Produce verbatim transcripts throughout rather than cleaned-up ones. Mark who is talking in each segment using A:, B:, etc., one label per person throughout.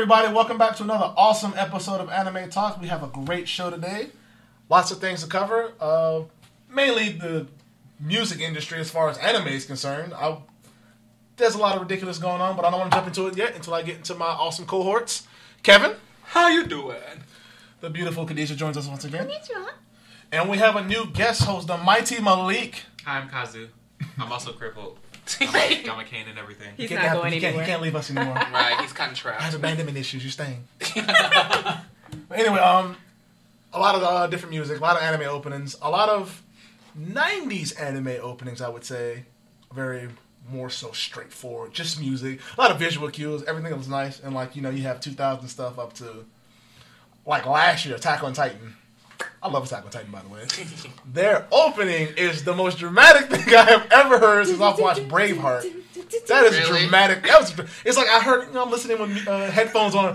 A: everybody, welcome back to another awesome episode of Anime Talk. We have a great show today. Lots of things to cover. Uh, mainly the music industry as far as anime is concerned. I, there's a lot of ridiculous going on, but I don't want to jump into it yet until I get into my awesome cohorts. Kevin.
B: How you doing?
A: The beautiful Khadijah joins us once again. Konnichiwa. And we have a new guest host, the mighty Malik.
C: Hi, I'm Kazu. I'm also crippled. I got my cane and everything.
D: He's
A: He
D: not
A: can't
D: going
A: have, he
D: anywhere.
A: Can't, he can't leave us anymore.
B: Right, he's kind of
A: I
B: trapped.
A: have abandonment issues. You're staying. But anyway, um, a lot of uh, different music, a lot of anime openings, a lot of nineties anime openings. I would say, very more so straightforward, just music. A lot of visual cues. Everything was nice, and like you know, you have two thousand stuff up to like last year, Attack on Titan. I love Attack on Titan, by the way. Their opening is the most dramatic thing I have ever heard since I've watched Braveheart. That is
B: Really?
A: dramatic. That was, it's like I heard, you know, I'm listening with uh, headphones on,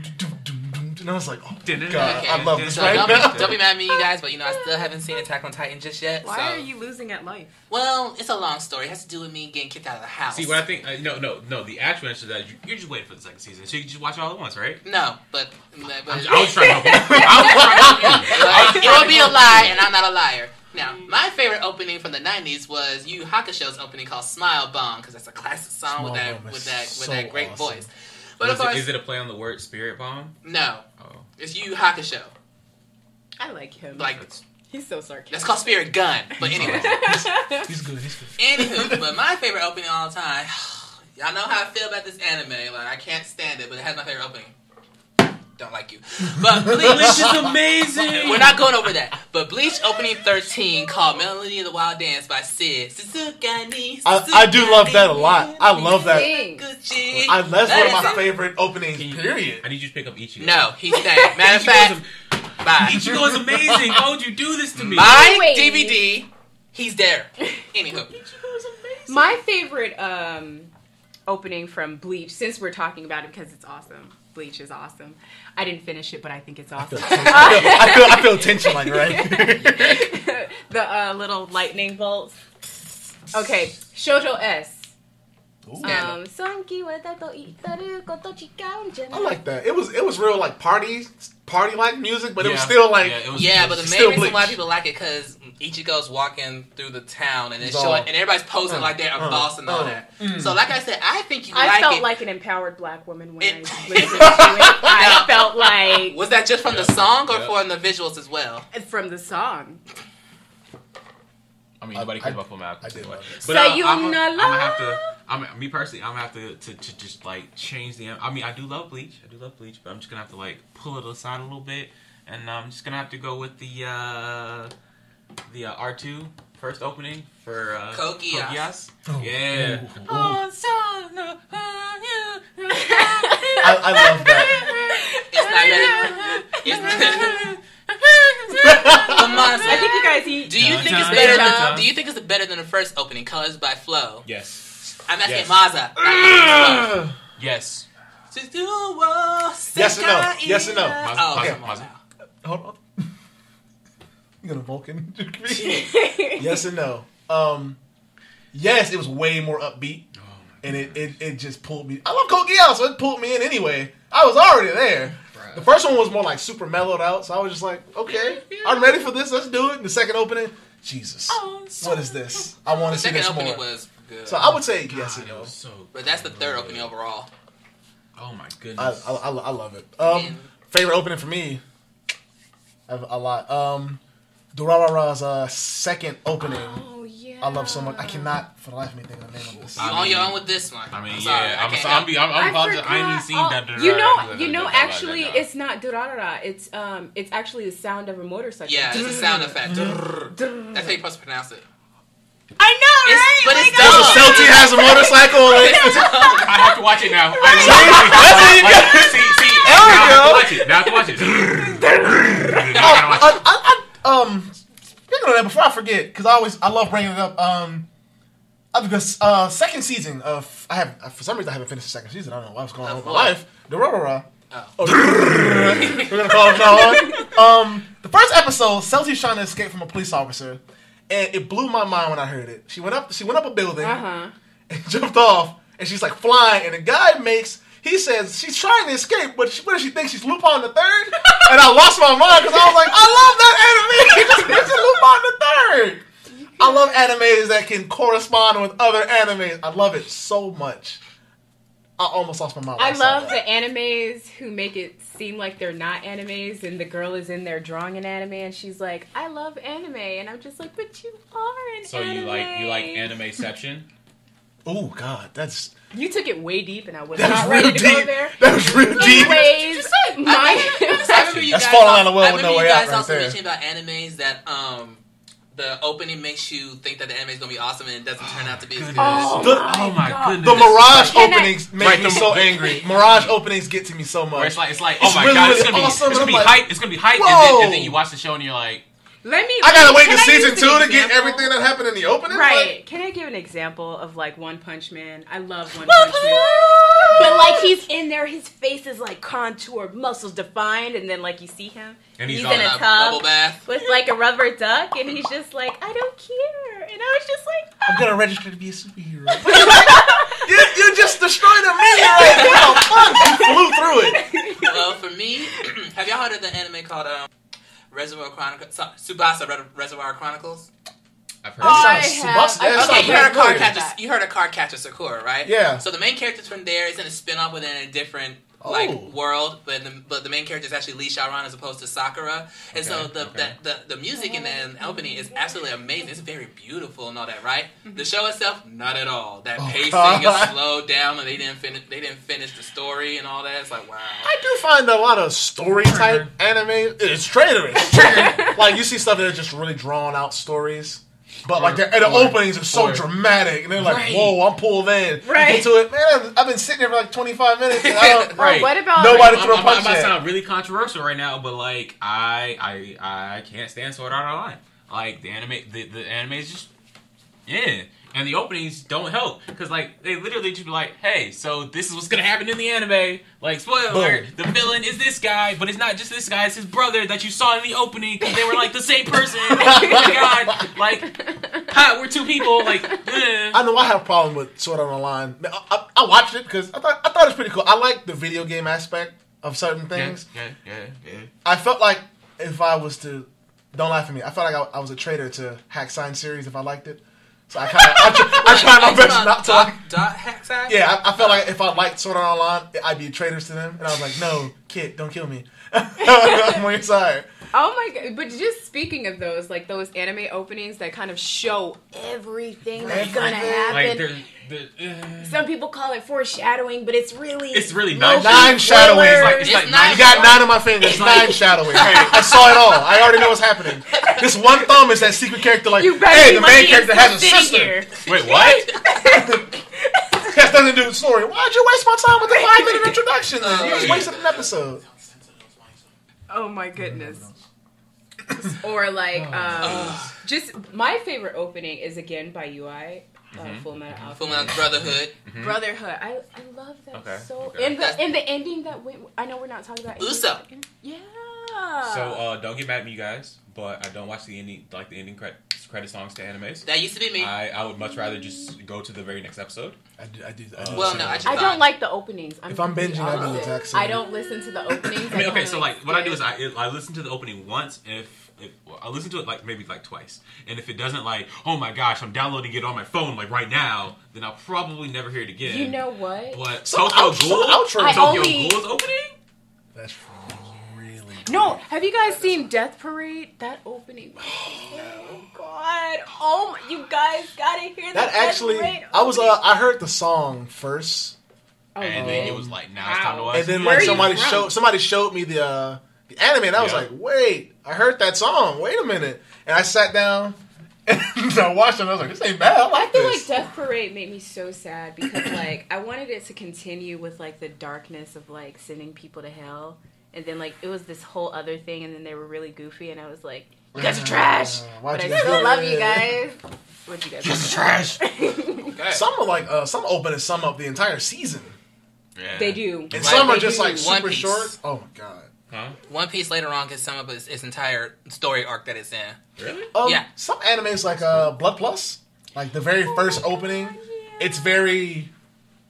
A: and I was like, oh, God, I love this
B: So
A: right
B: don't,
A: now.
B: be, don't be mad at me, you guys, but you know, I still haven't seen Attack on Titan just yet.
D: Why
B: so.
D: are you losing at life?
B: Well, it's a long story. It has to do with me getting kicked out of the house.
C: See, what I think, uh, no, no, no, the actual answer to that, is you're just waiting for the second season. So you can just watch it all at once, right?
B: No, but... but
C: I was, I was trying to help you. I was trying to help you.
B: like, it will be a lie, and I'm not a liar. Now, my favorite opening from the nineties was Yu Yu Hakusho's opening called Smile Bomb, because that's a classic song
A: Smile
B: with that
A: Bomb is
B: with that with
A: so
B: that great
A: awesome.
B: voice. But
C: Is
B: of
C: it,
B: course,
C: is it a play on the word spirit bomb?
B: no,
C: Oh.
B: it's Yu Yu Hakusho.
D: I like him.
B: Like
C: That's,
D: He's so sarcastic.
B: that's called Spirit Gun. But anyway,
A: He's good. He's good.
B: anywho, but my favorite opening all the time. Y'all know how I feel about this anime. Like I can't stand it, but it has my favorite opening. Don't like you, but Bleach is
C: amazing.
B: We're not going over that. But Bleach opening thirteen called Melody of the Wild Dance by Sid.
A: I, I do love that a lot. I love that.
D: Sing.
A: I, that's
B: That
A: one of my
B: is-
A: favorite openings,
C: Can you-
A: period.
C: I need you to pick up Ichigo.
B: No, he's staying. Matter of fact, bye.
C: Ichigo is amazing. Why would you do this to me?
B: My
D: Wait.
B: D V D, he's there. Anywho,
D: My favorite um, opening from Bleach, since we're talking about it because it's awesome. Bleach is awesome. I didn't finish it, but I think it's
A: I feel,
D: awesome.
A: I feel, I feel tension, like, right?
D: The uh, little lightning bolts. Okay, Shoujo S.
A: Ooh.
D: Um, Sonki wa tato itaru koto chikau
A: I
D: janai.
A: like that. It was it was real like party party like music, but it was
C: Yeah.
A: still like
C: Yeah, it was-
B: yeah, but the main
A: Still
B: reason why
A: Bleach.
B: people like it because Ichigo's walking through the town and it's
A: It's all-
B: showing, and everybody's posing
A: uh,
B: like they're a
A: uh,
B: boss and all
A: uh,
B: that.
A: mm.
B: So, like I said, I think you
D: I
B: like
D: felt
B: it.
D: like an empowered black woman when
B: It-
D: I listened to it. I felt like
B: Was that just from the song or
C: Yeah.
B: from the visuals as well?
D: from the song.
C: I mean,
A: I-
C: nobody
A: I-
C: cares about full mouth.
A: I did love it.
C: But uh, I'm, I'm
D: Sayonara.
C: gonna have to. I'm me personally. I'm gonna have to, to to just like change the. I mean, I do love Bleach. I do love Bleach, but I'm just gonna have to like pull it aside a little bit, and I'm just gonna have to go with the uh the uh, R two first opening for uh,
B: Kogias.
C: Kogias.
A: Oh.
C: Yeah.
A: Ooh.
B: Oh, so no,
A: I, I love that.
B: It's not better. It's Come on,
D: I think you guys eat.
B: do you
C: Dun,
B: think it's
C: dun,
B: better?
C: dun,
B: Than,
C: dun.
B: do you think it's better than the first opening, Colors by Flow?
C: Yes.
B: I'm asking
C: Yes.
B: Maza. not Flow.
C: Yes.
A: Yes and no. Yes and no.
C: Maza-
B: Oh,
C: Maza-
B: come on
C: Maza.
B: now.
A: Hold on. You gonna Vulcan? Yes and no. Um, yes, it was way more upbeat,
C: Oh,
A: and it, it, it just pulled me. I love Kogiya, so it pulled me in anyway. I was already there.
C: Bruh.
A: The first one was more like super mellowed out, so I was just like, okay, I'm ready for this. Let's do it. And the second opening, Jesus, what is this? I want
B: The
A: to see
B: second
A: this
B: opening
A: more.
B: was good.
A: So I would say
C: God,
A: yes and
C: it
A: no.
C: was so
B: but that's the third
C: good.
B: opening overall.
C: Oh my
A: I,
C: goodness.
A: I, I, I love it. Um,
B: Man.
A: favorite opening for me, I have a lot. Um, Durarara's uh, second opening.
D: Oh yeah.
A: I love so much. I cannot, for the life of me, think of the name of this.
B: You
C: I
B: on your
C: mean-
B: own with this one.
C: I mean,
B: I'm sorry,
C: yeah,
B: I
C: I'm,
B: can't
C: so, I'm,
B: help
C: be, I'm, I'm
D: I
C: apologizing. I ain't even seen
D: forgot.
C: that.
D: Oh, you know, you know.
C: That-
D: Actually,
C: that-
D: it's not durarara. It's um, it's actually the sound of a motorcycle.
B: Yeah, it's a sound effect.
D: Drrrr.
B: That's how you're supposed to pronounce it.
D: I know,
B: It's-
D: right?
B: but
D: Like,
B: it's
D: I-
B: dumb.
A: So Celty has a motorcycle.
C: I have to watch it now. I
A: That's how you
C: like,
A: go.
C: see, see.
A: There
C: now
A: we
C: I have
A: go.
C: to watch it. Now I have to watch it. Now I gotta watch it.
A: I, I, I, um, speaking of that, before I forget, because I always I love bringing it up. Um, uh, because uh, second season of I have for some reason I haven't finished the second season. I don't know what's going on with my
B: What?
A: life. Durarara.
B: Oh.
A: Oh, we're gonna call it now on. Um, the first episode, Celty's trying to escape from a police officer, and it blew my mind when I heard it. She went up, she went up a building
D: Uh-huh.
A: and jumped off, and she's like flying, and the guy makes He says she's trying to escape, but she, what does she think? She's Lupin the Third? And I lost my mind because I was like, I love that anime. It's Lupin the Third. I love animes that can correspond with other animes. I love it so much. I almost lost my mind.
D: I,
A: I
D: love
A: that.
D: the animes who make it seem like they're not animes, and the girl is in there drawing an anime, and she's like, "I love anime," and I'm just like, "But you are an
C: So
D: anime."
C: you like you like animeception?
A: Oh God, that's
D: You took it way deep, and I was
A: that
D: not
A: was real
D: ready to go
A: deep.
D: there.
A: That was real deep.
D: Anyways, my
B: I remember you
A: That's
B: guys.
A: falling
B: also,
A: down the well
B: I
A: with
B: remember
A: no
B: you
A: way
B: guys
A: out right
B: also
A: there.
B: mentioning about animes that um the opening makes you think that the anime is gonna be awesome and it doesn't turn out to be as good.
D: Oh,
A: The-
D: my
C: Oh my
D: God.
C: goodness!
A: The Mirage
D: Can I-
A: openings make
C: Right,
A: me
C: the-
A: so angry. Mirage openings get to me so
C: Where
A: much.
C: it's like it's like
A: It's
C: oh my
A: really,
C: god,
A: really
C: it's gonna be
A: awesome,
C: it's gonna
A: and
C: be
A: I'm
C: hype.
A: like,
C: It's gonna be hype, and
A: whoa.
C: then, and then you watch the show and you're like,
D: Let me.
A: I gotta wait
D: can
A: to
D: I
A: season
D: use
A: two
D: an
A: to get
D: example?
A: everything that happened in the opening.
D: Right.
A: Like,
D: Can I give an example of like One Punch Man? I love One Punch Man. But like he's in there, his face is like contoured, muscles defined, and then like you see him,
C: and he's,
D: he's
C: all
D: in a
B: Uh,
C: like,
B: bubble
D: tub
B: bath.
D: with like a rubber duck, and he's just like, I don't care. And I was just like,
A: I'm gonna register to be a superhero. But you're like, you, you just destroyed a meteorite. How fun! You flew through it.
B: Well, for me, have y'all heard of the anime called um, Reservoir Chronicles? Tsubasa Re- Reservoir Chronicles.
C: I've heard
D: Oh,
C: of
D: I
C: that.
A: Sounds-
D: have.
A: Tsubasa-
D: I-
A: that
B: Okay,
A: sounds
B: you heard of
A: very
B: Card
A: good.
B: Catcher. You heard of Card Catcher Sakura, right?
A: Yeah.
B: So the main character's from there. It's in a spin-off within a different like
A: Oh.
B: world, but the, but the main character is actually Lee Shaoran as opposed to Sakura. And so
C: Okay,
B: the,
C: okay.
B: the, the the music in the opening is absolutely amazing. It's very beautiful and all that, right? The show itself, not at all. That
A: Oh,
B: pacing
A: God.
B: is slowed down, and they didn't finish. They didn't finish the story and all that. It's like wow.
A: I do find a lot of story type anime. It's traitorous. Like you see stuff that are just really drawn out stories. But like the, and the
C: Or-
A: openings are so
C: or-
A: dramatic, and they're like,
B: Right.
A: "Whoa, I'm pulled in."
D: Right.
A: Into it, man. I've been sitting here for like twenty-five minutes. And I don't,
D: oh,
C: Right.
D: what about
A: Nobody
C: I'm,
A: threw a
C: I'm,
A: punch
C: I'm about to
A: yet.
C: sound really controversial right now, but like I I I can't stand Sword Art Online. Like the anime, the, the anime is just yeah, and the openings don't help because like they literally just be like, hey, so this is what's gonna happen in the anime. Like spoiler alert, the villain is this guy, but it's not just this guy; it's his brother that you saw in the opening because they were like the same person. Oh my god, like ha, we're two people. Like eh.
A: I know I have a problem with Sword Art Online. I, I, I watched it because I thought I thought it was pretty cool. I like the video game aspect of certain things.
C: Yeah, yeah, yeah, yeah.
A: I felt like if I was to, don't laugh at me. I felt like I, I was a traitor to Hack Sign series if I liked it. So I kind of I, tr- I tried my
B: Wait,
A: best
B: dot-
A: not to
B: dot,
A: like.
B: dot hack side?
A: Yeah, I, I felt like if I liked Sword Art Online, I'd be traitors to them, and I was like, no, kid, don't kill me. I'm on your side.
D: Oh my god! But just speaking of those, like those anime openings that kind of show everything that's gonna
A: Everything.
D: happen.
C: Like they're, they're uh,
D: Some people call it foreshadowing, but it's really
C: It's really
D: low-key
A: Nine shadowing.
D: spoilers.
C: like- it's
B: It's
C: like
B: not-
C: nine-
A: You got nine on my fingers, nine shadowing. I saw it all. I already know what's happening. This one thumb is that secret character. Like,
D: You better
A: hey,
D: be
A: the main
D: lucky
A: character
D: it's
A: has a
D: still
A: sister.
D: sitting here.
C: Wait, what?
A: Has nothing to do with the story. Why'd you waste my time with the five minute introduction? Then? You just
B: Uh,
A: wasted an episode.
D: Oh my goodness. Or like, um, just my favorite opening is again by U I, uh,
C: Mhm.
D: Full Metal Alchemist.
B: Full Metal Brotherhood.
C: Mhm.
D: Brotherhood. I I love that
C: Okay,
D: so.
C: okay.
D: And the and the ending that went. I know we're not talking about endings,
B: Uso.
D: but- Yeah.
C: So uh, don't get mad at me, guys, but I don't watch the ending, like the ending credit, credit songs to animes.
B: That used to be me.
C: I, I would much rather just go to the very next episode.
A: I do. I do.
C: I do
B: Well,
C: the
B: no,
C: same.
B: I just
D: I
B: thought-
D: don't like the openings. I'm
A: If I'm
D: gonna be
A: binging, I do the
D: honest.
A: exact same.
D: I don't listen to the openings.
C: I mean, okay,
D: kinda
C: so like what I do is
D: skip.
C: I I listen to the opening once. If, if I listen to it like maybe like twice, and if it doesn't like, oh my gosh, I'm downloading it on my phone like right now, then I'll probably never hear it again.
D: You know what?
C: But
A: Some
C: Tokyo
A: out- some
C: Ghoul,
A: outros.
D: I
C: Tokyo
D: only-
C: Ghoul's opening.
A: That's really.
D: No, have you guys seen Death Parade? That opening. Oh God! Oh, my, you guys gotta hear
A: That
D: Death
A: actually,
D: Parade
A: I was. Uh,
D: opening.
A: I heard the song first,
D: Oh,
C: And
D: you
C: then
D: did?
C: it was like, now it's time to watch.
A: and then
C: it.
D: Where
A: like
D: are you
A: somebody
D: from?
A: showed somebody showed me the uh, the anime, and I was
C: Yeah.
A: like, wait, I heard that song. Wait a minute, and I sat down and I watched it. And I was like, this ain't bad. I
D: I
A: like
D: feel
A: this.
D: like Death Parade made me so sad because like I wanted it to continue with like the darkness of like sending people to hell, and then like it was this whole other thing, and then they were really goofy, and I was like, you guys are trash,
A: Uh, why'd
D: but I
A: you guys
D: still
A: do
D: love
A: that?
D: you guys. What'd you guys?
C: This is trash.
B: Okay.
A: Some are like uh, some openings sum up the entire season,
C: Yeah.
D: They do,
A: and
B: Right,
A: some are
D: they
A: just
D: do.
A: like
B: One
A: super
B: Piece.
A: short. Oh my god.
C: Huh?
B: One Piece later on can sum up its, its entire story arc that it's in.
C: Really?
A: Um,
B: Yeah.
A: Some animes like uh, Blood Plus, like the very first opening, it's very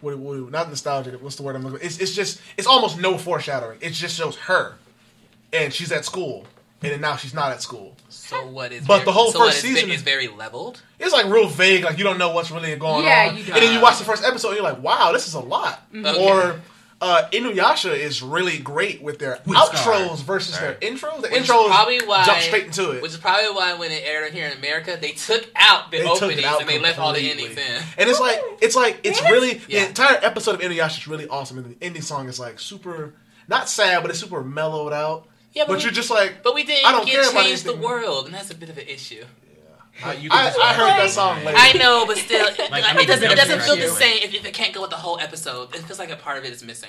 A: what, what, not nostalgic. What's the word I'm looking for? It's it's just it's almost no foreshadowing. It just shows her, and she's at school, and then now she's not at school.
B: So what is?
A: But
B: very,
A: the whole
B: so
A: first
B: what is,
A: season
B: is very leveled.
A: It's like real vague. Like you don't know what's really going
D: Yeah,
A: on.
D: you don't.
A: And then you watch the first episode, and you're like, wow, this is a lot.
B: Okay.
A: Or uh, Inuyasha is really great with their
C: With
A: outros
C: Scar.
A: versus
C: Right.
A: their intros. The
B: Which is
A: intros
B: probably why,
A: jump straight into it.
B: Which is probably why when it aired here in America, they took out the
A: They took it
B: openings
A: out
B: and they left all the
A: completely.
B: endings in.
A: And it's like it's like it's really
B: Yeah.
A: the entire episode of Inuyasha is really awesome, and the ending song is like super not sad, but it's super mellowed out.
B: Yeah,
A: but
B: but,
A: you're
B: we,
A: just like,
B: but we didn't
A: I don't
B: get
A: care about
B: change the
A: anything.
B: world, and that's a bit of an issue.
C: Uh, you can
A: I,
C: just-
A: I heard that song later.
B: I know, but still, like,
C: Like, I mean,
B: it doesn't, it doesn't feel the
C: definitely.
B: same if, if it can't go with the whole episode. It feels like a part of it is missing.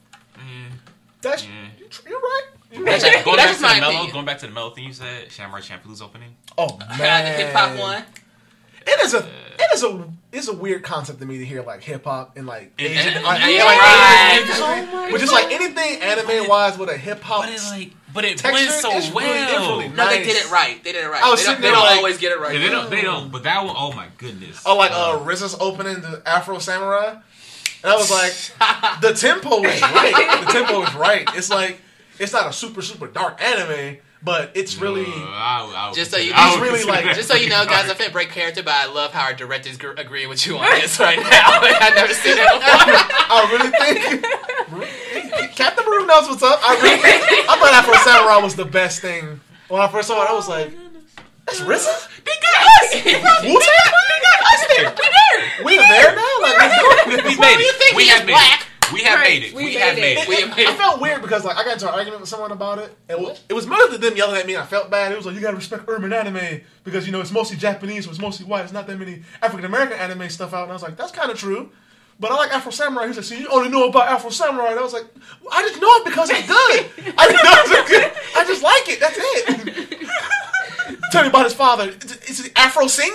C: Mm.
A: That's
C: Mm.
A: you tr- you're right. You're
B: That's
A: right.
B: just-
C: going,
B: that's
C: back to
B: my
C: the mellow,
B: opinion.
C: going back to the mellow thing you said, Samurai Champloo's opening.
A: Oh
B: Uh,
A: man,
B: the hip hop one.
A: It is a it is a it's a weird concept to me to hear like hip hop and like
C: It-
A: Asian,
C: it-
A: like,
B: yeah,
A: like
B: right.
A: Asian
D: Oh
A: industry,
D: my
A: which is like anything anime wise with a hip hop.
C: But it like, but it
A: Texture
C: blends so
A: is really- it's
C: well.
A: really
B: No, they
A: Nice.
B: did it right. They did it right.
A: I was
B: they don't,
A: sitting
B: they
A: there
B: don't
A: like-
B: always get it right.
C: Yeah, they don't. They don't. But that one, oh my goodness.
A: Oh, like uh, R Z A's opening the Afro Samurai, and I was like, the tempo is right. The tempo is right. It's like it's not a super super dark anime, but it's really.
C: Uh, I, I would
B: Just so you-
C: consider- I
A: He's
C: would
A: really,
C: consider
A: like-
C: that
B: Just so you know, guys, I'm
C: dark.
B: finna break character, but I love how our directors gr- agree with you on this right now. I've never seen that before.
A: I really think Captain Maru knows what's up. I really think I thought Afro Samurai was the best thing. When I first saw it, I was like, "That's R Z A?
C: They got us.
A: Wu Tang?
C: They got us there. We there.
A: We there now? Like, let's do
C: We
A: it."
C: made
B: do you
C: it.
B: think
C: We
B: he
C: have
B: is
C: made
B: black?
C: it. We have
D: Right,
C: made it.
D: we
C: We
D: made
C: have
D: it.
C: made it.
B: We
A: It-
B: made
A: I
B: it.
A: felt weird because like I got into an argument with someone about it. It was, it was mostly them yelling at me. And I felt bad. It was like you gotta respect urban anime because you know it's mostly Japanese, so it's mostly white. It's not that many African American anime stuff out. And I was like, that's kind of true. But I like Afro Samurai. He was like, see, you only know about Afro Samurai. And I was like, I just know it because it's good. I just know it's good. I just like it. That's it. Tell me about his father. Is, is he Afro Senior?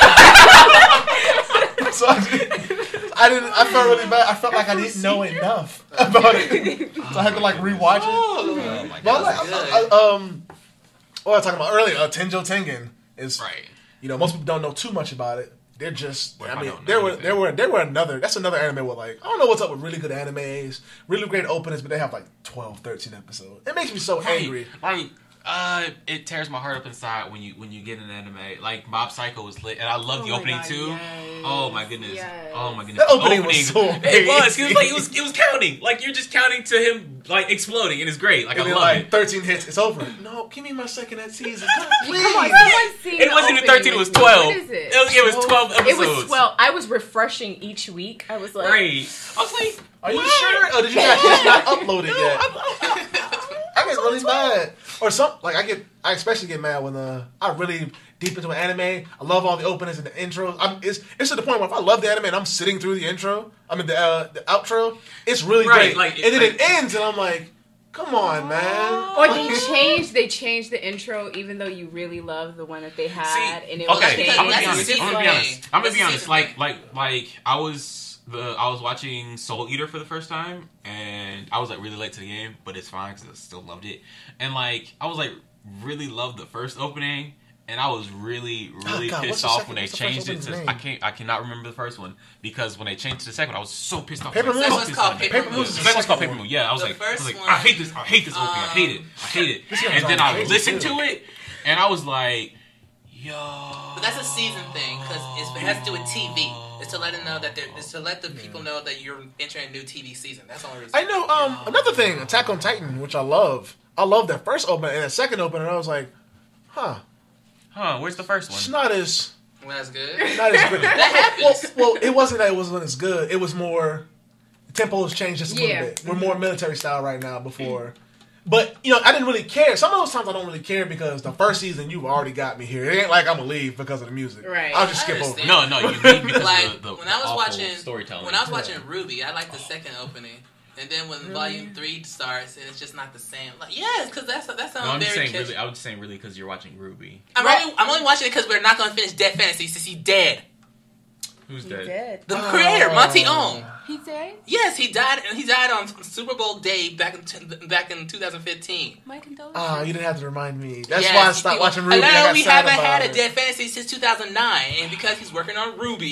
A: I don't know. So I, just, I didn't. I felt really bad. I felt like I didn't know enough about it, so I had to like rewatch it.
C: Oh my
A: But I
C: god.
A: like, I, I, um, what I was talking about earlier, uh, Tenjo Tengen is
B: Right.
A: You know, most people don't know too much about it. They're just.
C: What if
A: I
C: I
A: mean,
C: don't know
A: there were
C: anything?
A: there were there were another. That's another anime with like I don't know what's up with really good animes, really great openings, but they have like twelve, thirteen episodes. It makes me so
C: Right.
A: angry.
C: Like, uh, it tears my heart up inside when you when you get an anime. Like Mob Psycho was lit, and I love
D: Oh
C: the
D: my
C: opening
D: God,
C: too.
D: yes.
C: Oh my goodness.
D: Yes.
C: Oh my goodness.
A: That
C: The
A: opening was so
C: It was. It was like it
A: amazing.
C: was. It was counting. Like you're just counting to him like exploding, and it's great. Like
A: And
C: I
A: then
C: love
A: like
C: it.
A: thirteen hits, it's over. No, give me my second at season. Come on, please.
D: Come on, someone seen
C: It
D: the
C: wasn't even
D: opening
C: thirteen. It was
D: with me.
C: twelve.
D: What is it?
C: It was, it was twelve episodes.
D: It was twelve. I was refreshing each week. I was like,
C: Right. I was like,
A: Are you
C: what?
A: sure? Or did you not, it's not uploaded yet? I get really mad, or some like I get. I especially get mad when uh, I really deep into an anime. I love all the openings and the intros. I'm, it's it's to the point where if I love the anime and I'm sitting through the intro, I mean the uh, the outro, it's really
C: Right,
A: great.
C: like,
A: and then
C: like-
A: it ends, and I'm like, come on, man.
D: or they changed. They changed the intro, even though you really loved the one that they had,
C: See,
D: and it was
C: okay,
D: changed.
C: I'm gonna be
B: That's a
C: honest. I'm
B: season
C: gonna be
B: thing.
C: honest. I'm gonna
B: That's
C: be
B: a
C: honest.
B: season
C: Like,
B: thing.
C: like, like, I was the I was watching Soul Eater for the first time, and I was like really late to the game, but it's fine because I still loved it. And like, I was like really loved the first opening, and I was really, really
A: Oh, God, what's
C: pissed
A: the
C: off
A: second-
C: when they
A: what's the first
C: changed it
A: opening's
C: to.
A: name?
C: I can't, I cannot remember the first one because when they changed to the second one, I was so pissed off.
A: Paper
C: I was
A: Moon?
C: so
A: This
B: one's
C: pissed
B: called
C: off.
B: Paper
A: Paper
B: Moon.
A: Moon
C: The
A: is the
C: second one's called
A: second
C: Paper Moon. Yeah, I was
B: The
C: like, I was
B: first
C: like,
B: one-
C: I hate this. I hate this opening. I hate it. I hate it.
A: This guy's
C: And
A: on
C: then I
A: crazy,
C: listened
A: too.
C: to it, and I was like, yo.
B: But that's a season thing because it has to do with T V. It's to let them know that they're. It's to let the people know that you're entering a new T V season. That's the only reason.
A: I know. Um, another thing, Attack on Titan, which I love. I love that first opening and the second opening. I was like, huh,
C: Huh, where's the first
A: it's
C: one?
A: not as
B: Well, that's good.
A: not as good.
B: That
A: well,
B: happens.
A: well, it wasn't that it wasn't as good. It was more the tempo has changed just a
D: Yeah.
A: little bit. We're more military style right now. Before, but you know, I didn't really care. Some of those times I don't really care because the first season you've already got me here. It ain't like I'm gonna leave because of the music.
D: Right.
A: I'll just
B: I
A: skip over.
B: understand.
C: No, no, you need because
B: Like
C: of the, the,
B: when I was
C: awful
B: watching
C: storytelling.
B: when I was watching
A: Yeah.
B: Ruby, I liked the second opening, and then when Volume Three starts and it's just not the same. Like yes, because that's that sounds
C: no, I'm just
B: very.
C: saying
B: catchy.
C: really. I was just saying really because you're watching Ruby.
B: I'm only I'm only watching it because we're not going to finish Dead Fantasy since he's dead.
C: Who's
D: He
C: dead?
D: did.
B: The
A: Oh.
B: creator, Monty Ohm.
D: He did.
B: Yes, he died. He died on Super Bowl day back in t- back in two thousand fifteen.
D: My condolences.
A: Ah, you didn't have to remind me. That's
B: Yes,
A: why I stopped
B: he-
A: watching Ruby. I
B: Hello,
A: got
B: we
A: sad
B: haven't
A: about
B: had a
A: it.
B: Dead Fantasy since two thousand nine, and because he's working on Ruby,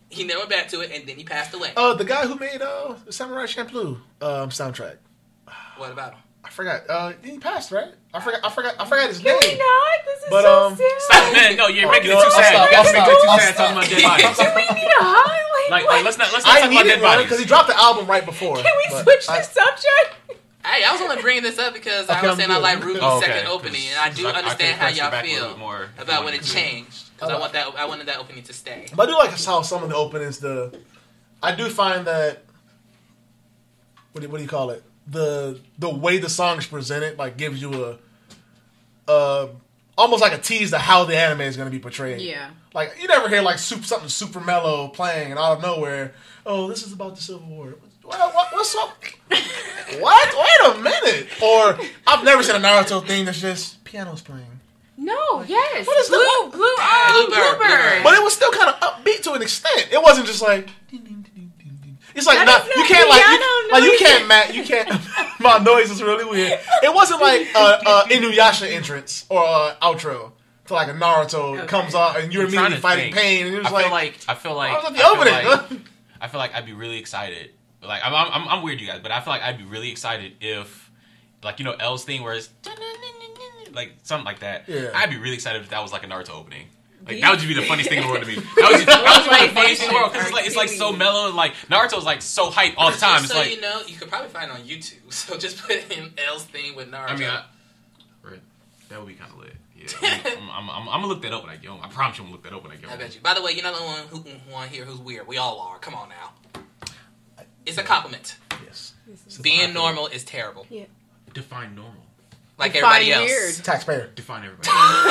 B: He never went back to it, and then he passed away.
A: Uh, the guy who made uh, the Samurai Champloo um, soundtrack.
B: What about him?
A: I forgot. Uh, he passed, right? I forgot. I forgot. I forgot his
D: Can
A: name.
D: we not? This is
A: But,
D: so
A: um,
D: sad.
C: Stop, man. No, you're
A: Oh,
C: making
A: no,
C: it too
A: I'll
C: sad.
A: stop,
C: You guys
A: I'll
C: make
A: stop,
C: it too
A: I'll
C: sad talking about dead bodies.
D: Do we need a highlight?
C: Like,
D: What?
C: like, let's not let's not
A: I
C: talk about
A: needed
C: dead
A: one
C: bodies.
A: because he dropped the album right before.
D: Can we
A: but
D: switch
A: I-
D: the subject?
B: Hey, I was only bringing this up because
A: Okay,
B: I was
A: I'm
B: saying I
A: good.
B: like Ruby's
C: Oh, okay,
B: second
C: 'cause-
B: opening, and I do
C: 'cause I- I
B: understand
C: could
B: how
C: press you
B: y'all
C: back a
B: feel
C: little bit more if
B: about
C: you
B: when it
C: wanted to.
B: changed. Because I want that. I wanted that opening to stay.
A: But I do like how some of the openings, the I do find that what do, what do you call it? The the way the song is presented like gives you a uh almost like a tease to how the anime is going to be portrayed.
D: Yeah.
A: Like you never hear like super, something super mellow playing and out of nowhere, oh, this is about the Civil War. What, what, what's up? What? Wait a minute. Or I've never seen a Naruto thing that's just pianos playing.
D: No, yes.
A: What is
D: blue,
A: that?
D: blue, um,
B: Bluebird,
D: Bluebird.
B: Bluebird.
A: But it was still kind of upbeat to an extent. It wasn't just like. Ding, ding, ding, ding, ding. It's like
D: That
A: not,
D: is
A: you
D: not
A: can't like you,
D: piano
A: like you
D: noise.
A: can't Matt you can't. My noise is really weird. It wasn't like a, a Inuyasha entrance or a outro to like a Naruto
D: Okay.
A: comes out and you're
C: I'm trying
A: immediately
C: to
A: fighting
C: think.
A: pain and you're
C: I
A: just
C: feel
A: like,
C: like I feel like
A: why was that
C: I
A: the
C: feel
A: opening?
C: like- I feel like I'd be really excited. Like I'm, I'm, I'm weird, you guys, but I feel like I'd be really excited if, like you know, L's thing where it's like something like that.
A: Yeah.
C: I'd be really excited if that was like a Naruto opening. Like
D: The-
C: that would just be the funniest thing in the world to me. That would just, that would just be the funniest thing in the world because it's like it's like so mellow and like Naruto's like so hype all the time.
B: Just
C: It's
B: so
C: like
B: you know, you could probably find it on YouTube. So just put in L's theme with Naruto.
C: I mean, I, right, that would be kind of lit. Yeah, I'm, I'm, I'm, I'm gonna look that up when I get home. I promise you, I'm gonna look that up when I get
B: I
C: home.
B: bet you. By the way, you're not the one who one here who's weird. We all are. Come on now. It's a compliment.
A: yes,
B: Being normal is terrible.
C: Define normal.
B: Like
D: Define
B: everybody else.
D: weird.
A: taxpayer.
C: Define everybody.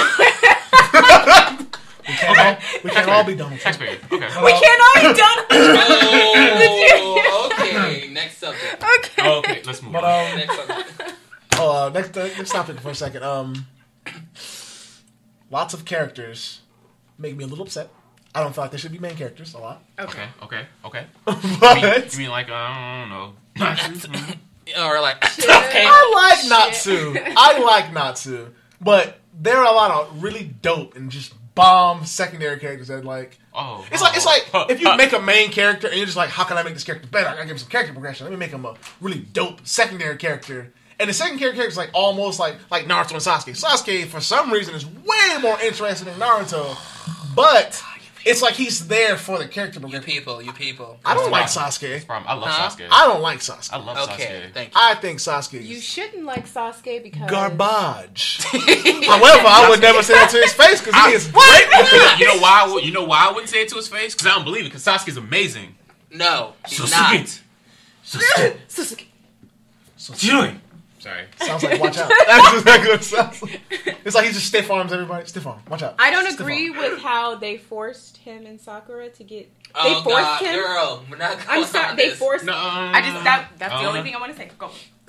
A: We can't all, we can't all be Donald Trump.
C: Taxpayer. Okay.
D: We can't all be done.
B: Oh, okay. Next subject.
D: Okay.
C: Oh, okay. Let's move
A: But
C: on.
A: um,
B: Next subject.
A: oh, uh, next uh, next topic for a second. Um, lots of characters make me a little upset. I don't feel like they should be main characters a lot.
C: Okay. Okay. Okay.
A: But
C: You mean, you mean like uh, I don't know?
B: Or like,
D: Shit.
B: okay.
A: I like
D: Shit.
A: Natsu. I like Natsu. But there are a lot of really dope and just bomb secondary characters that like.
C: Oh.
A: It's like it's like
C: oh.
A: if you make a main character and you're just like, how can I make this character better? I gotta give him some character progression. Let me make him a really dope secondary character. And the secondary character is like almost like like Naruto and Sasuke. Sasuke for some reason is way more interesting than Naruto, but it's like he's there for the character
B: You
A: progression.
B: people, you people.
A: I don't like
C: That's
A: Sasuke.
C: Problem. I love
B: Huh?
C: Sasuke.
A: I don't like Sasuke.
C: I love
B: Okay,
C: Sasuke.
B: thank you.
A: I think Sasuke
D: You
A: is
D: shouldn't like Sasuke because
A: garbage. However, I would never say that to his face because he is
C: Great. You know why? I would- You know why I wouldn't say it to his face? Because I don't believe it. Because Sasuke's amazing.
B: No, he's
C: Sasuke.
B: not.
C: Sasuke.
D: Sasuke.
C: Sorry.
A: sounds like watch out. That's just that good sounds. It's like he just stiff arms everybody. Stiff arm. Watch out.
D: I don't
A: Stiff
D: agree
A: arm.
D: with how they forced him and Sakura to get.
B: Oh,
D: they forced
B: God,
D: him.
B: girl. We're not going
D: I'm sorry.
B: on
D: They
B: this.
D: forced.
C: No.
D: I just that. That's the
C: Uh,
D: only thing I want to say. Go.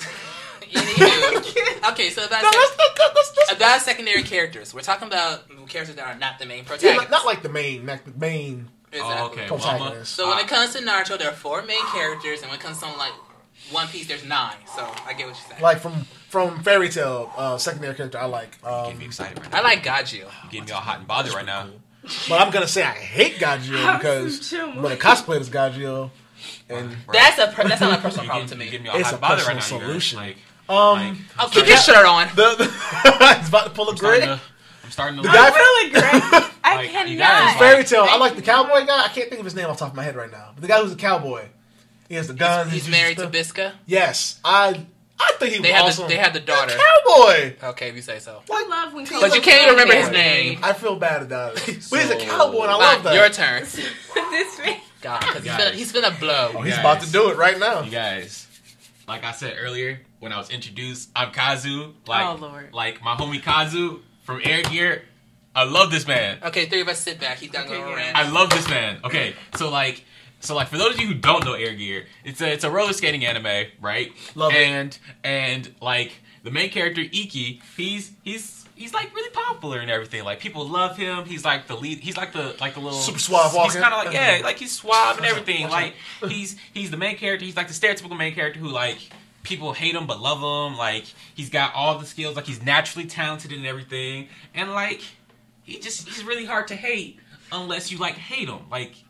B: Anywho. Okay, so about,
A: No,
B: sec-
A: let's, let's, let's, let's,
B: about secondary characters. We're talking about characters that are not the main
A: yeah,
B: protagonists.
A: not, not like the main, not the main
B: Exactly.
C: Oh, okay.
A: protagonist.
B: So when it comes to Naruto, there are four main characters, and when it comes to something like One Piece, there's nine. So I get what you're saying.
A: Like from from Fairy Tail, uh, secondary character I like.
C: You're
A: Um,
C: getting me excited right now.
B: I like Gajio.
C: You're getting me all hot and bothered right now.
A: but I'm gonna say I hate Gajio
D: Have
A: because
D: some chill,
A: when I cosplayed as Gajio, and
C: Right.
B: That's a per- that's not a personal
C: You
B: problem
C: getting-
B: to
C: you
B: me.
C: getting me all
A: It's
C: hot
A: a
C: and bothered right
A: personal
C: now. you guys.
A: solution.
C: Like,
A: um,
C: like,
B: Oh, keep your shirt on.
A: the, the he's about to pull a
C: I'm starting
A: grid.
C: to. I'm starting to.
A: The
C: like-
A: guy-
D: I'm really great. I
C: Like, you
D: cannot.
C: guys, like-
A: Fairy Tail. I
D: I
A: like the
D: cannot.
A: cowboy guy. I can't think of his name off the top of my head right now. But the guy who's a cowboy. He has the guns.
B: He's
A: he
B: married
A: uses
B: to
A: stuff.
B: Bisca.
A: Yes, I I think he
B: They
A: was
B: have
A: awesome.
B: the, they have the daughter.
A: Cowboy.
B: Okay, if you say so.
D: I love when.
B: But you can't even remember his name.
A: I feel bad about it. But he's a
C: So-
A: cowboy, and I
B: Fine,
A: love that.
B: your turn.
D: this man.
B: God, because he's
C: Guys.
B: gonna he's gonna blow.
A: Oh, he's
C: Guys.
A: about to do it right now.
C: You guys, like I said earlier, when I was introduced, I'm Kazu. Like,
D: Oh, Lord.
C: like my homie Kazu from Air Gear. I love this man.
B: Okay, three of us sit back. He's done
D: Okay,
B: going
D: yeah.
B: around.
C: I love this man. Okay, so like, so like for those of you who don't know Air Gear, it's a it's a roller skating anime, right?
A: Love it.
C: and and like the main character Iki, he's he's he's like really popular and everything. Like people love him. He's like the lead. He's like the like the little
A: Super suave
C: He's
A: walking.
C: kind of like yeah, like he's suave and
A: Watch out,
C: everything.
A: watch
C: Like he's he's the main character. He's like the stereotypical main character who like. People hate him but love him. Like he's got all the skills. Like he's naturally talented and everything. And like he just he's really hard to hate unless you like hate him. Like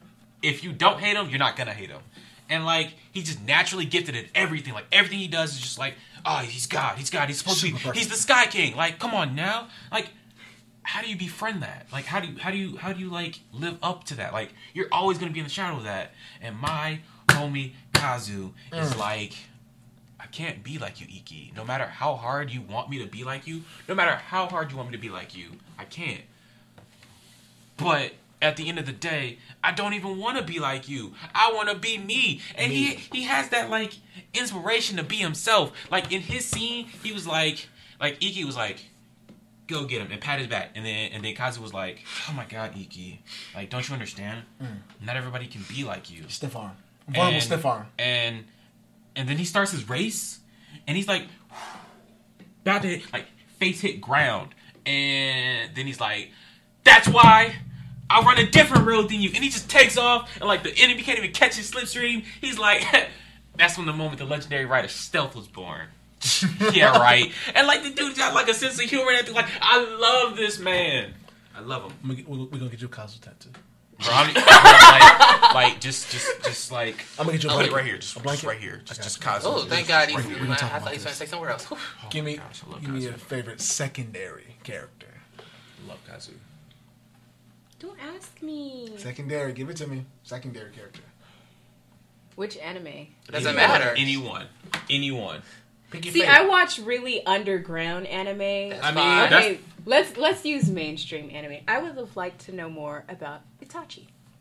C: if you don't hate him, you're not gonna hate him. And like he's just naturally gifted at everything. Like everything he does is just like, oh, he's God, he's God, he's supposed Super to be, perfect. He's the Sky King. Like, come on now, like. How do you befriend that? Like, how do you, how do you, how do you, like, live up to that? Like, you're always going to be in the shadow of that. And my homie Kazu mm. is like, I can't be like you, Iki. No matter how hard you want me to be like you, no matter how hard you want me to be like you, I can't. But at the end of the day, I don't even want to be like you. I want to be me. And me. he he has that, like, inspiration to be himself. Like, in his scene, he was like, like, Iki was like, go get him and pat his back, and then and then Kazu was like, "Oh my God, Iki, like, don't you understand? Mm. Not everybody can be like you."
A: Stiff arm, vulnerable stiff arm,
C: and and then he starts his race, and he's like, about to hit, like face hit ground, and then he's like, "That's why I run a different road than you," and he just takes off, and like the enemy can't even catch his slipstream. He's like, that's when the moment the legendary writer Stealth was born. Yeah, right. And like the dude got like a sense of humor and everything. Like, I love this man. I love him.
A: We're, we're gonna get you a Kazu tattoo.
C: Bro, I mean, bro, like, like, just, just, just like.
A: I'm gonna get you a
C: blanket
A: blanket
C: right here. Just, just right here. Just, just Kazu.
B: Oh, thank God. He's,
A: right
B: I, I thought he was gonna say somewhere else.
C: Oh,
A: give me,
C: gosh,
A: give me your favorite secondary character.
C: I love Kazu.
D: Don't ask me.
A: Secondary, give it to me. Secondary character.
D: Which anime?
B: It doesn't
C: Anyone.
B: matter.
C: Anyone. Anyone.
D: See, favorite. I watch really underground anime.
B: That's
C: I mean,
B: fine.
D: okay,
C: that's...
D: let's let's use mainstream anime. I would have liked to know more about Itachi.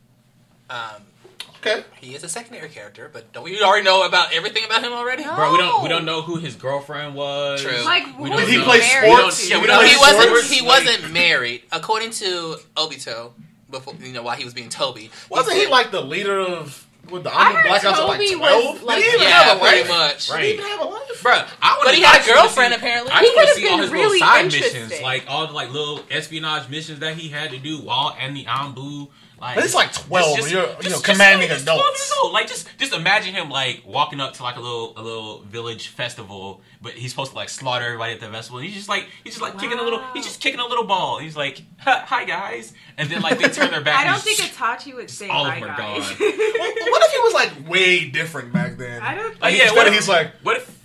B: Um,
A: okay,
B: he is a secondary character, but don't we already know about everything about him already?
D: No.
C: Bro, we don't we don't know who his girlfriend was.
B: True.
D: Like,
C: we
D: who
A: did he
D: he
A: play
D: married
A: sports?
D: to?
C: Yeah, we
B: No,
C: don't
B: he
C: know
B: wasn't.
C: sports.
B: He
C: Like-
B: wasn't married, according to Obito. Before you know, while he was being Toby,
A: wasn't
B: he,
A: he like the leader of? With the
D: I
A: army
D: heard
A: black ops at like
D: Toby
A: twelve?
D: was, like-
A: Did he even
B: yeah,
A: have a
B: pretty
A: life?
B: much.
A: Did he even have a life?
C: Bro, I
B: But he
C: wanna-
B: had a
C: I just wanna
B: girlfriend,
C: see-
B: apparently.
C: I
D: He
C: just want to
D: could've
C: see all
D: been
C: his
D: really
C: little side
D: interesting.
C: missions, like all the like little espionage missions that he had to do while in the Ambu. Like,
A: But it's like twelve.
C: just-
A: You're
C: just-
A: you know
C: just-
A: commanding
C: just twelve
A: adults.
C: years old. Like just just imagine him like walking up to like a little a little village festival, but he's supposed to like slaughter everybody at the festival. And he's just like he's just like kicking a little he's just kicking a little ball. He's like, hi guys, and then like they turn their back.
D: I don't
C: and
D: think
C: just-
D: Itachi would say
C: all of
D: hi,
C: them are
D: guys.
C: gone.
A: Well, what if he was like way different back then?
D: I don't.
C: Like,
A: Instead
C: yeah, what if
A: he's like
C: what if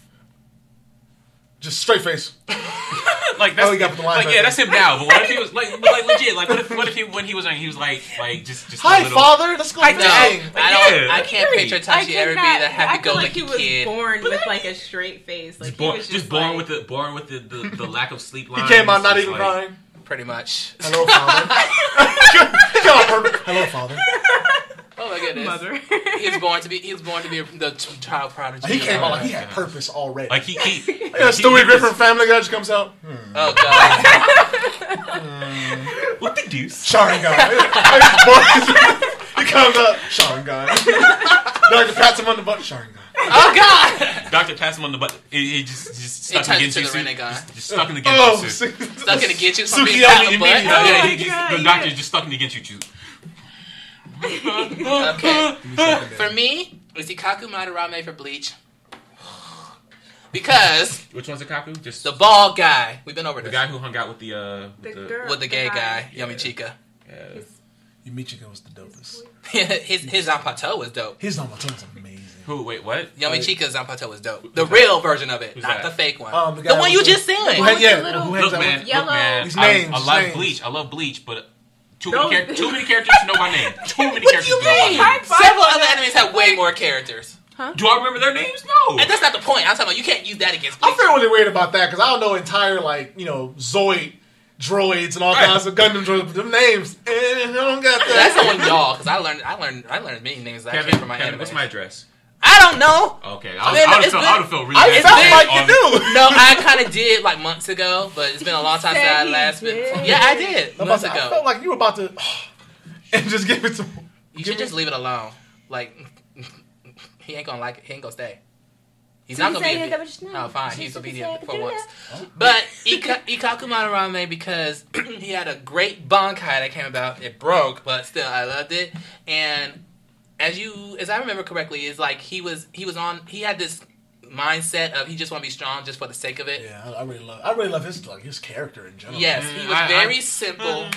A: just straight face.
C: like that's
A: Oh, he got the line
C: like
A: right
C: yeah
A: there.
C: that's him now. But what if he was like but, like legit like what if what if he when he was he was like like just just
A: Hi,
C: a little,
A: father. Let's go.
C: Hi,
B: No,
A: dang.
B: I don't.
C: Yeah,
B: I can't
C: great.
B: picture
D: I
B: Itachi ever be
D: cannot-
B: the
D: I feel like
B: happy-go-lucky
D: he was
B: kid.
D: born with like a straight face. Like
C: just born,
D: he was
C: just
D: just,
C: born
D: like,
C: with the born with the, the, the lack of sleep
A: He
C: lines.
A: came out not
C: It's
A: even
C: like,
A: crying.
B: Pretty much.
A: Hello, father. Come on, perfect. Hello, father.
B: Oh my goodness.
D: mother.
B: He was born to be. He was born to be the t- child prodigy.
A: He came out like he
C: Yeah.
A: had purpose already.
C: Like he, he
A: yeah, Stewie Griffin Family Guy just comes out. Hmm.
B: Oh god.
C: what the deuce?
A: Sharingan. He comes out. Sharingan. Doctor pats him on the butt. Sharingan.
B: Oh god.
C: Doctor pats him on the butt. He, he just just stuck
B: turns
C: in the
B: into the
C: Genjutsu.
B: Renegade.
C: Just, just stuck in the
A: Oh,
C: Genjutsu.
B: Stuck in the Genjutsu. From being
A: Tsukiyomi
B: pat on the butt.
A: immediately.
C: Oh, yeah,
D: my
C: he, he's,
D: God,
C: the
D: yeah.
C: doctor's just stuck in the Genjutsu.
B: Okay. For me, it's Ikaku Madarame for Bleach. Because
C: Which one's the Kaku? Just
B: the bald guy. We've been over
C: the
B: this.
C: guy who hung out with the uh
D: The
C: with the,
D: girl.
B: With the gay
D: The
B: guy,
D: guy.
B: Yami Chica.
C: yeah.
A: Yumichika was the dopest.
B: his his Zanpato was dope.
A: His Namato was amazing.
C: Who? Wait, what?
B: Yami Chica's Zanpato was dope. The real version of it,
C: Who's
B: not
C: that?
B: the fake one.
A: Um, the
B: the
A: guy
B: one
A: with
B: you
A: the-
B: just seen.
A: Who
D: Oh,
A: had,
D: with
A: yeah,
D: the little-
A: who hangs
C: Look,
A: out
C: man.
A: with
D: Yellow.
C: Look, man.
A: His
C: I,
A: names,
C: I
A: his
C: love
A: names.
C: Bleach. I love Bleach, but too
D: Those-
C: many char- too many characters to know my name. Too many characters
B: you
C: to know my
B: mean?
C: name.
D: High five
B: Several
D: on
B: other
D: that.
B: animes have way more characters.
C: Do I remember their names? No.
B: And that's not the point. I'm talking about you can't use that against
A: I
B: Bleach.
A: feel really weird about that because I don't know entire like you know Zoid droids and all
C: Right.
A: kinds of Gundam droids, but them names, eh, I don't got
B: That's
A: that.
B: on y'all, because I learned, I learned, I learned many names that I
C: Kevin,
B: came from my
C: Kevin,
B: anime.
C: what's my address?
B: I don't know.
C: Okay,
B: I
C: I,
B: mean,
C: I would
B: it's
C: have felt,
B: been-
C: I would've felt really
A: I
C: bad.
A: felt
B: been-
A: like
C: on-
A: you do.
B: No, I kind of did like months ago, but it's been a long time since I
D: Said he
B: last been.
D: did.
B: Yeah, I did
A: I'm
B: months
A: about to- I
B: ago.
A: felt like you were about to and just give it to.
B: You should just leave it alone. Like he ain't gonna like it. He ain't gonna stay. He's not gonna be. Obe- oh, fine. He's obedient for once. But Ika- Ikaku Madarame, because he had a great bankai that came about. It broke, but still, I loved it. And as you, as I remember correctly, is like he was he was on. He had this mindset of he just want to be strong just for the sake of it.
A: Yeah, I, I really love. I really love his like his character in general.
B: Yes, he was
C: I-
B: very
C: I-
B: simple.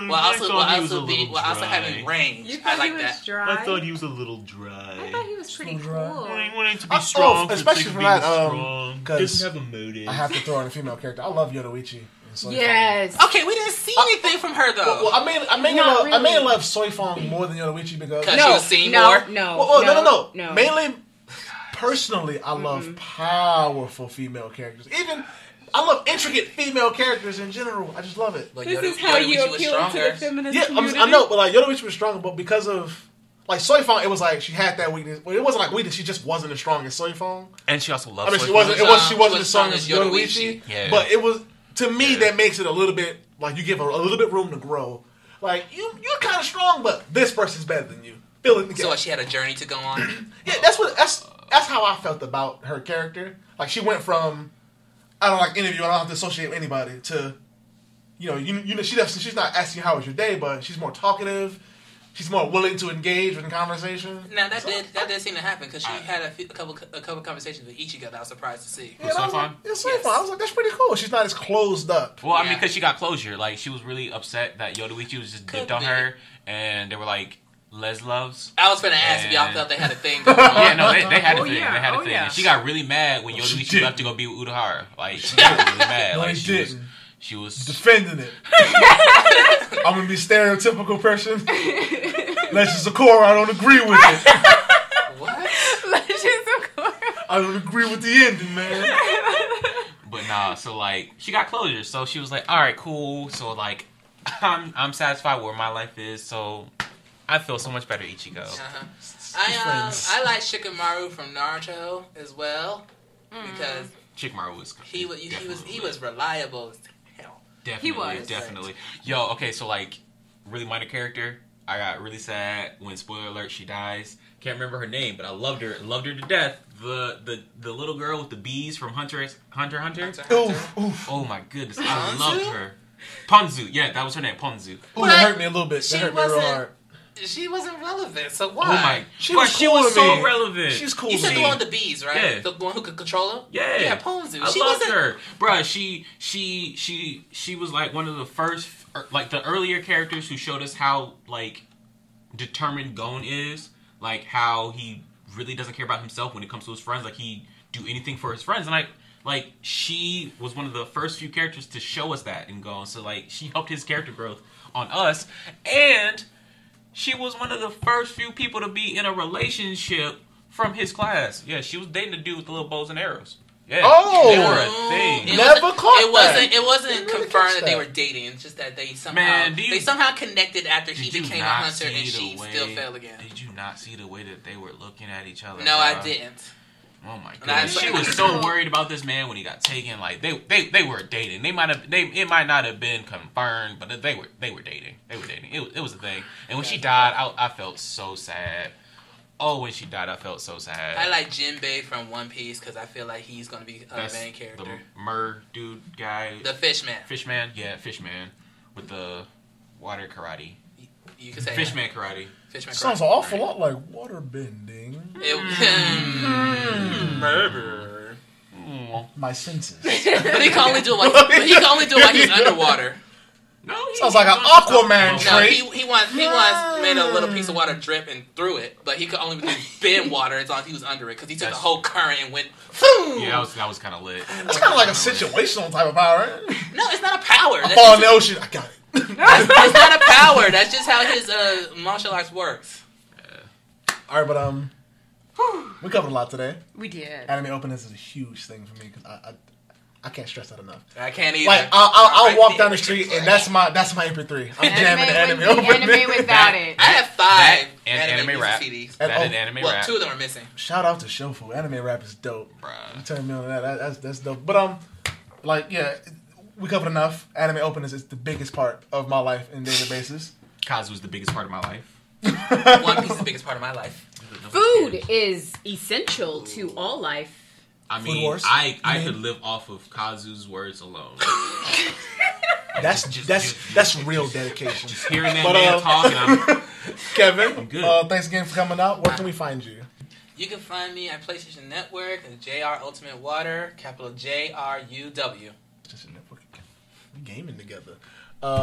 B: Well, also, well, also, be, well, also having range.
D: You
B: I like
D: he was
B: that.
D: Dry?
C: I thought he was a little dry.
D: I thought he was pretty cool.
C: I wanted to be
A: Oh,
C: strong,
A: especially
C: for
A: for that, um,
C: strong.
A: 'cause
C: Doesn't have a motive.
A: I have to throw in a female character. I love Yoruichi.
D: Yes.
B: Okay, we didn't see anything from her though.
A: Well, well I mean, I mainly
D: Not
A: love,
D: really.
A: I mainly love Soifong more than Yoruichi because
B: Cause
D: no,
B: she was seen
D: no,
B: more.
D: no,
A: well, well,
D: no,
A: no, no,
D: no.
A: Mainly, personally, I love
D: Mm-mm.
A: powerful female characters. Even I love intricate female characters in general. I just love it.
B: But
D: This
B: Yoda,
D: is how
B: Yoda
D: you
B: Wichi was
D: appeal to
B: stronger.
D: the feminist
A: Yeah,
D: community.
A: I'm, I know, but like Yoruichi was stronger, but because of like Soifong, it was like she had that weakness. Well, it wasn't like weakness; she just wasn't as strong as Soifong.
C: And she also loves.
A: I mean, she
C: Soifong.
A: wasn't. It was. She
B: Um,
A: wasn't
B: she was
A: as strong
B: strong
A: as
B: as
A: Yoruichi.
B: Yoruichi.
C: Yeah.
A: But it was to me
C: Yeah.
A: that makes it a little bit like you give her a little bit room to grow. Like you, you're kind of strong, but this person's better than you. Fill it together.
B: So what, she had a journey to go on.
A: Yeah, that's what. That's that's how I felt about her character. Like she went from I don't like interview. I don't have to associate with anybody to, you know, you you know she doesn't. She's not asking how was your day, but she's more talkative. She's more willing to engage in conversation.
B: Now that
A: So,
B: did that did seem to happen because she had a, few, a couple a couple conversations with Ichigo that I was surprised to see.
A: Yeah, that was like,
C: Soifong?
A: it's so
B: Yes.
A: fun. I was like, that's pretty cool. She's not as closed up.
C: Well, I mean,
B: Yeah.
C: because she got closure. Like, she was really upset that Yoruichi was just
B: Could
C: dipped on
B: be.
C: her, and they were like, les loves.
B: I was gonna ask if y'all
C: And-
B: thought they had a thing going on.
C: Yeah, no, they, they had a
D: Oh,
C: thing.
D: yeah.
C: They had a
D: Oh,
C: thing.
D: yeah.
C: And she got really mad when
A: She
C: Yoruichi
A: did.
C: left to go be with Urahara. Like, she got really mad.
A: No,
C: Like,
A: he
C: she was,
A: didn't.
C: she was.
A: Defending it. I'm gonna be stereotypical person. Legends of Korra, I don't agree with it.
B: What?
D: Legends of Korra.
A: I don't agree with the ending, man.
C: But nah, so like she got closure, so she was like, "All right, cool." So like, I'm I'm satisfied where my life is, so I feel so much better, Ichigo.
B: Uh-huh. I um
A: Friends.
B: I like Shikamaru from Naruto as well because
C: Shikamaru was
B: he was he was he
C: definitely-
B: was reliable as hell.
C: definitely
D: He was.
C: definitely. Yo, okay, so like really minor character. I got really sad when, spoiler alert, she dies. Can't remember her name, but I loved her. Loved her to death. The the the little girl with the bees from Hunter x- Hunter x Hunter.
B: Hunter x Hunter.
A: Oof, oof.
C: Oh my goodness, I
B: Ponzu?
C: loved her. Ponzu, yeah, that was her name, Ponzu.
A: Ooh,
B: But
A: that hurt me a little bit.
B: she
A: That hurt me real
B: wasn't-
A: hard.
B: She wasn't relevant, so why?
C: Oh my,
A: She
C: but
A: was
C: she
A: cool
C: was
A: to
C: so
A: me.
C: relevant.
A: She's cool
B: You
A: to
B: said the
A: me.
B: one with the bees, right?
C: Yeah.
B: The one who could control them?
C: Yeah,
B: Yeah, Ponzu.
C: I
B: She
C: loved
B: wasn't-
C: her, bruh. She she she she was like one of the first, er, like the earlier characters who showed us how like determined Gon is, like how he really doesn't care about himself when it comes to his friends. Like he do anything for his friends, and like like she was one of the first few characters to show us that in Gon. So like she helped his character growth on us, and she was one of the first few people to be in a relationship from his class. Yeah, she was dating a dude with the little bows and arrows. Yeah,
A: Oh!
C: they were a thing.
B: It
A: Never
B: wasn't,
A: caught
B: it wasn't,
A: that.
B: It wasn't
A: Didn't really
B: confirmed
A: catch
B: that they
A: that.
B: were dating. It's just that they somehow
C: Man, do you-
B: they somehow connected after he
C: Did you
B: became a
C: not
B: hunter and
C: see
B: she
C: the way-
B: still fell again.
C: Did you not see the way that they were looking at each other?
B: No, I
C: bruh?
B: didn't.
C: Oh my
B: And I-
C: god, she was so worried about this man when he got taken. Like they, they, they were dating. They might have, they, it might not have been confirmed, but they were, they were dating. They were dating. It, was- it was a thing. And when she died, I, I felt so sad. Oh, when she died, I felt so sad.
B: I like Jinbei from One Piece because I feel like he's going to be a
C: That's
B: main character.
C: the mer dude guy,
B: The Fishman.
C: Fishman. Yeah, Fishman with the water karate.
B: You can say
C: Fishman karate.
B: Fishman.
A: Sounds an awful lot like water bending.
B: It, Murder.
C: Mm.
A: My senses.
B: But he can only do it while he, he can only do it while he's underwater.
C: No, he,
A: Sounds like an Aquaman
B: No,
A: trait.
B: he he once he once made a little piece of water drip and threw it, but he could only do bend water as long as he was under it because he took
C: That's-
B: the whole current and went.
C: Yeah, that was that was kind of lit.
A: That's kind of like a situational type of power. Right?
B: No, it's not a power.
A: I
B: That's
A: fall in
B: just-
A: the ocean. I got it.
B: It's not a power. That's just how his uh, martial arts works.
A: All right, but um, we covered a lot today.
D: We did.
A: Anime openings is a huge thing for me because I, I I can't stress that enough.
B: I can't either.
A: Like I'll, I'll, I'll
B: Right
A: walk
B: there.
A: down the street and that's my that's my M P three. I'm jamming the anime
D: with,
A: opening.
D: anime without it.
B: I have five
C: That and
B: anime,
C: anime
B: music
C: rap.
B: C Ds.
A: And-
C: That
A: oh,
C: and anime
B: Well,
C: rap.
B: two of them are missing.
A: Shout out to Shofu. Anime rap is dope. You
C: Bruh.
A: turn me on to that. that that's that's dope. But um, like yeah, we covered enough. Anime openings is the biggest part of my life in daily basis.
C: Kazu was the biggest part of my life.
B: One Piece is the biggest part of my life.
D: Food is essential to all life.
C: I
A: Food
C: mean,
A: Wars?
C: I, I
A: You
C: could
A: mean-
C: live off of Kazu's words alone.
A: That's
C: Just-
A: that's
C: just-
A: that's real dedication.
C: Hearing that
A: But,
C: man
A: uh,
C: talk, and I'm
A: Kevin,
C: I'm good.
A: Uh, thanks again for coming out. Where can we find you?
B: You can find me at PlayStation Network and JRUltimateWater, capital J R U W.
A: Just a network. We gaming together. Uh,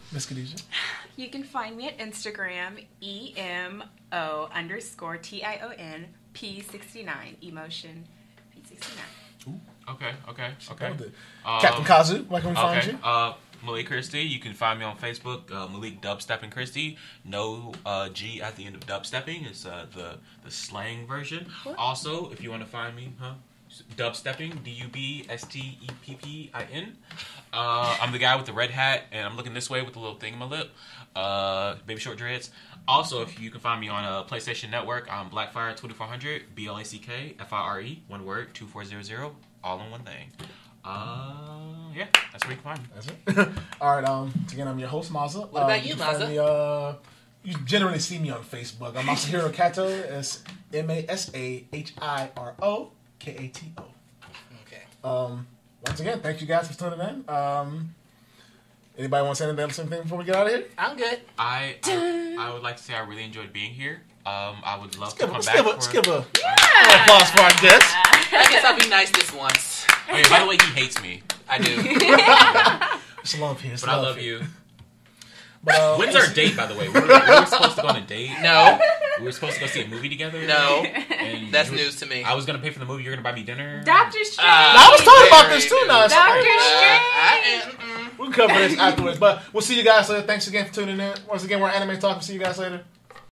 A: Miss Khadijah?
D: You can find me at Instagram, E M O underscore T I O N P sixty-nine. Emotion P sixty-nine.
C: Ooh. Okay, okay, okay.
A: Um, Captain Kazu, where can we find
C: okay.
A: you?
C: Uh, Malik Christie. You can find me on Facebook, uh, Malik Dubstepping Christie. No uh, G at the end of dubstepping. It's uh, the, the slang version. What? Also, if you want to find me, huh? Dubstepping, D U B S T E P P I N. Uh, I'm the guy with the red hat, and I'm looking this way with the little thing in my lip. Uh, baby short dreads. Also, if you can find me on a PlayStation Network, I'm Blackfire twenty-four hundred, B L A C K F I R E, one word, two four zero zero, all in one thing. Uh, yeah, that's where you can find me.
A: That's it. All right. Um. Again, I'm your host, Maza.
B: What about
A: um,
B: you,
A: you
B: Maza?
A: Me, uh, you generally see me on Facebook. I'm Masahiro Kato. It's M A S A H I R O K A T O.
B: Okay.
A: Um. Once again, thank you guys for tuning in. Um. Anybody want to say anything, something before we get out of here?
B: I'm good.
C: I, I I would like to say I really enjoyed being here. Um, I would love to come
A: let's
C: back.
A: Give a,
C: for...
A: Let's give a yeah. applause for our guest.
B: I guess I'll be nice this once.
C: Okay, by the way, he hates me.
B: I do.
A: It's love here. It's
C: but
A: love
C: I love
A: here.
C: you.
A: But, uh,
C: When's our date, by the way? We were, we were supposed to go on a date.
B: No.
C: We were supposed to go see a movie together.
B: No.
C: And
B: That's
C: were,
B: news to me.
C: I was going to pay for the movie. You're going to buy me dinner.
D: Doctor Strange.
B: Uh,
A: no, I was talking about this too now.
D: Doctor
B: Uh,
D: Strange.
A: We'll cover this afterwards. But we'll see you guys later. Thanks again for tuning in. Once again, we're Anime Talk. We'll see you guys later.